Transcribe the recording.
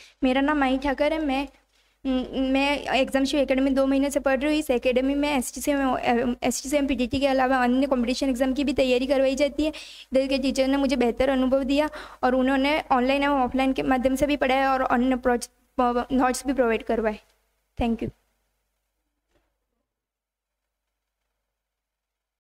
मेरा नाम माही ठाकर है। मैं एग्जाम शिव एकेडमी 2 महीने से पढ़ रही हूँ। इस एकेडमी में STCM PTT के अलावा अन्य कंपटीशन एग्जाम की भी तैयारी करवाई जाती है। इधर के टीचर ने मुझे बेहतर अनुभव दिया और उन्होंने ऑनलाइन एवं ऑफलाइन के माध्यम से भी पढ़ाया और अन्य नोट्स भी प्रोवाइड करवाए। Thank you.